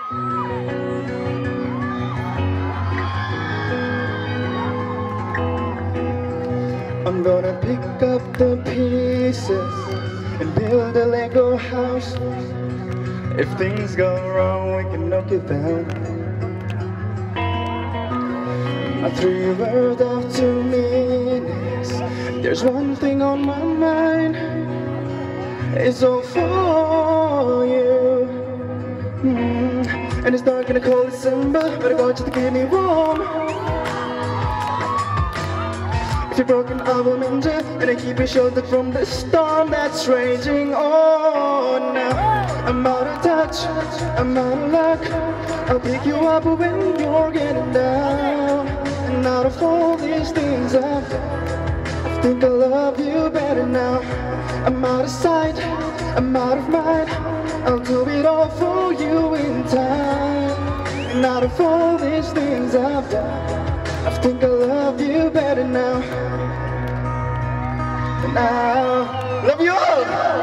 I'm gonna pick up the pieces and build a Lego house. If things go wrong, we can knock it down. I threw a word of 2 minutes. There's one thing on my mind. It's all for you. And it's dark in the cold December, but I want you to keep me warm. If you're broken, I will mend you, and I keep you sheltered from the storm that's raging on. Now I'm out of touch, I'm out of luck. I'll pick you up when you're getting down. And out of all these things I've done, I think I love you better now. I'm out of sight, I'm out of mind. I'll do it all for you in time. And out of all these things I've done, I think I love you better now. Now, love you all!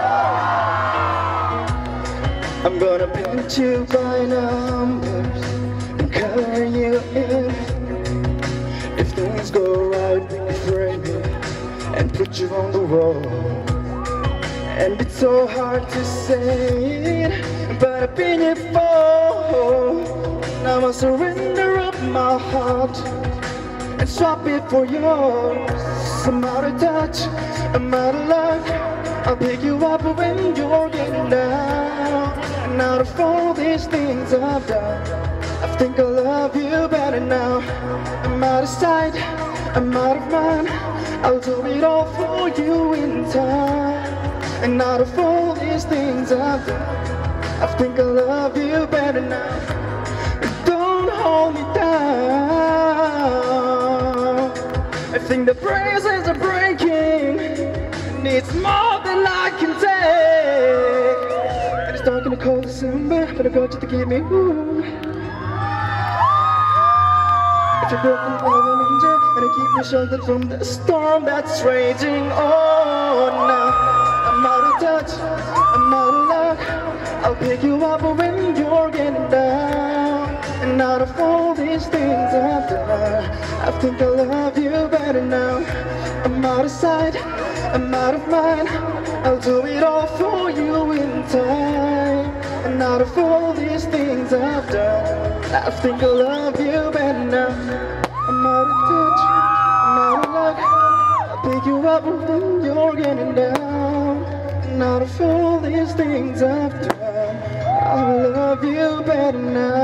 I'm gonna paint you by numbers and color you in. If things go right, we can frame it and put you on the wall. And it's so hard to say it, but I've been here before. Now I surrender up my heart and swap it for yours. I'm out of touch, I'm out of luck. I'll pick you up when you're getting down. And out of all these things I've done, I think I love you better now. I'm out of sight, I'm out of mind. I'll do it all for you in time. And out of all these things I've done, I think I love you better now. Don't hold me down. I think the braces are breaking, and it's more than I can take. And it's dark in the cold December, but I got you to keep me warm. If you're broken, I will mend you, and I keep you sheltered from the storm that's raging on. Now I'm out of touch, I'm out of luck. I'll pick you up when you're getting down. And out of all these things I've done, I think I love you better now. I'm out of sight, I'm out of mind. I'll do it all for you in time. And out of all these things I've done, I think I love you better now. I'm out of touch, I'm out of luck. I'll pick you up when you're getting down. And out of all these things I've done, I love you better now.